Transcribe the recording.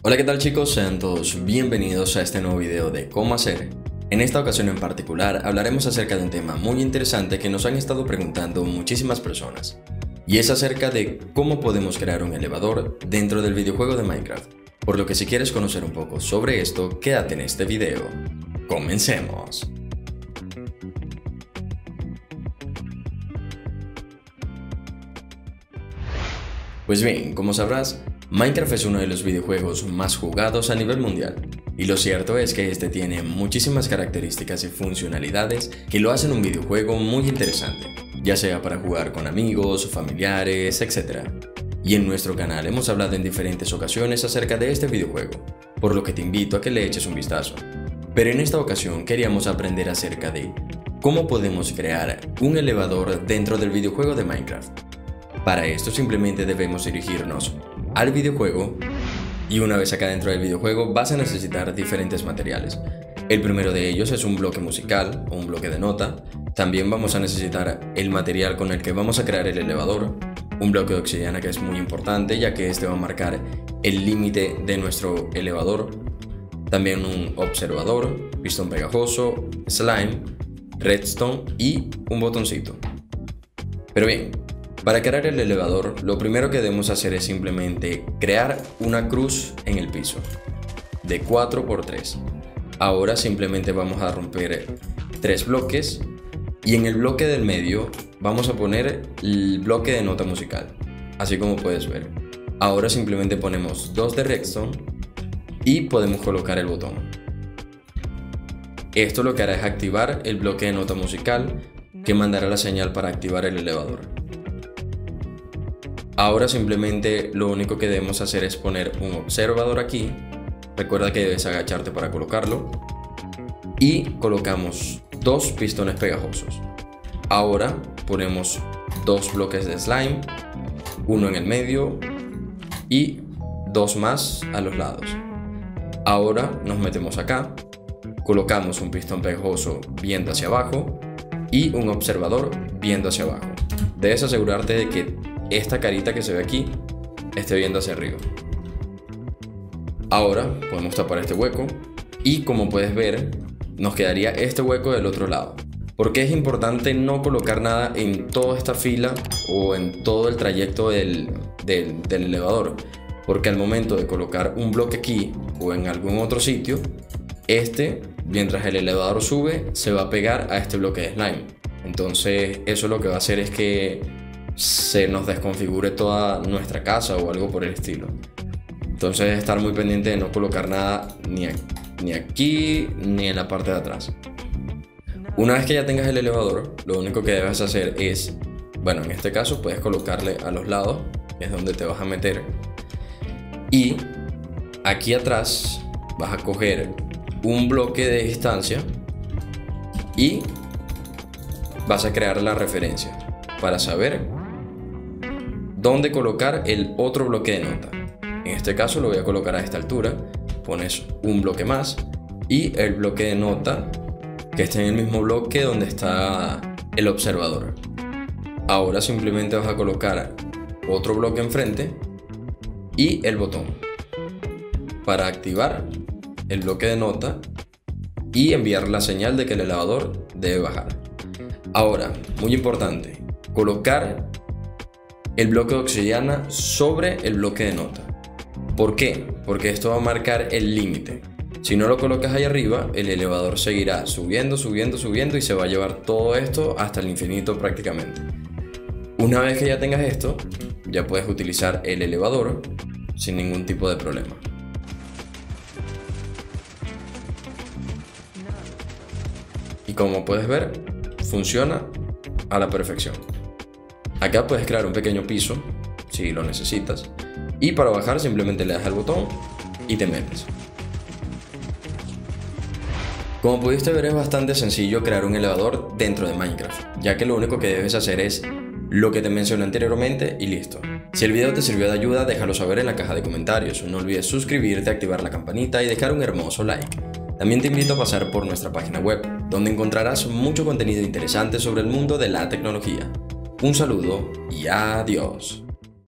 Hola, ¿qué tal chicos? Sean todos bienvenidos a este nuevo video de cómo hacer. En esta ocasión en particular hablaremos acerca de un tema muy interesante que nos han estado preguntando muchísimas personas. Y es acerca de cómo podemos crear un elevador dentro del videojuego de Minecraft. Por lo que si quieres conocer un poco sobre esto, quédate en este video. ¡Comencemos! Pues bien, como sabrás, Minecraft es uno de los videojuegos más jugados a nivel mundial, y lo cierto es que este tiene muchísimas características y funcionalidades que lo hacen un videojuego muy interesante, ya sea para jugar con amigos, familiares, etc. Y en nuestro canal hemos hablado en diferentes ocasiones acerca de este videojuego, por lo que te invito a que le eches un vistazo. Pero en esta ocasión queríamos aprender acerca de cómo podemos crear un elevador dentro del videojuego de Minecraft. Para esto simplemente debemos dirigirnos al videojuego y una vez acá dentro del videojuego vas a necesitar diferentes materiales. El primero de ellos es un bloque musical o un bloque de nota. También vamos a necesitar el material con el que vamos a crear el elevador, un bloque de obsidiana que es muy importante ya que este va a marcar el límite de nuestro elevador. También un observador, pistón pegajoso, slime, redstone y un botoncito. Pero bien, para crear el elevador, lo primero que debemos hacer es simplemente crear una cruz en el piso de 4 por 3. Ahora simplemente vamos a romper 3 bloques y en el bloque del medio vamos a poner el bloque de nota musical, así como puedes ver. Ahora simplemente ponemos 2 de redstone y podemos colocar el botón. Esto lo que hará es activar el bloque de nota musical que mandará la señal para activar el elevador. Ahora simplemente lo único que debemos hacer es poner un observador aquí. Recuerda que debes agacharte para colocarlo. Y colocamos 2 pistones pegajosos. Ahora ponemos 2 bloques de slime, uno en el medio y 2 más a los lados. Ahora nos metemos acá, colocamos un pistón pegajoso viendo hacia abajo y un observador viendo hacia abajo. Debes asegurarte de que esta carita que se ve aquí esté viendo hacia arriba. Ahora podemos tapar este hueco y como puedes ver nos quedaría este hueco del otro lado. Porque es importante no colocar nada en toda esta fila o en todo el trayecto del elevador, porque al momento de colocar un bloque aquí o en algún otro sitio, mientras el elevador sube se va a pegar a este bloque de slime. Entonces eso lo que va a hacer es que se nos desconfigure toda nuestra casa o algo por el estilo. Entonces estar muy pendiente de no colocar nada ni aquí ni en la parte de atrás. Una vez que ya tengas el elevador, lo único que debes hacer es, bueno, en este caso puedes colocarle a los lados, que es donde te vas a meter, y aquí atrás vas a coger un bloque de distancia y vas a crear la referencia para saber dónde colocar el otro bloque de nota. En este caso lo voy a colocar a esta altura. Pones un bloque más y el bloque de nota que esté en el mismo bloque donde está el observador. Ahora simplemente vas a colocar otro bloque enfrente y el botón para activar el bloque de nota y enviar la señal de que el elevador debe bajar. Ahora, muy importante, colocar el bloque de obsidiana sobre el bloque de nota. ¿Por qué? Porque esto va a marcar el límite. Si no lo colocas ahí arriba, el elevador seguirá subiendo, subiendo, subiendo y se va a llevar todo esto hasta el infinito prácticamente. Una vez que ya tengas esto, ya puedes utilizar el elevador sin ningún tipo de problema. Y como puedes ver, funciona a la perfección. Acá puedes crear un pequeño piso si lo necesitas y para bajar simplemente le das al botón y te metes. Como pudiste ver, es bastante sencillo crear un elevador dentro de Minecraft, ya que lo único que debes hacer es lo que te mencioné anteriormente y listo. Si el video te sirvió de ayuda, déjalo saber en la caja de comentarios. No olvides suscribirte, activar la campanita y dejar un hermoso like. También te invito a pasar por nuestra página web, donde encontrarás mucho contenido interesante sobre el mundo de la tecnología. Un saludo y adiós.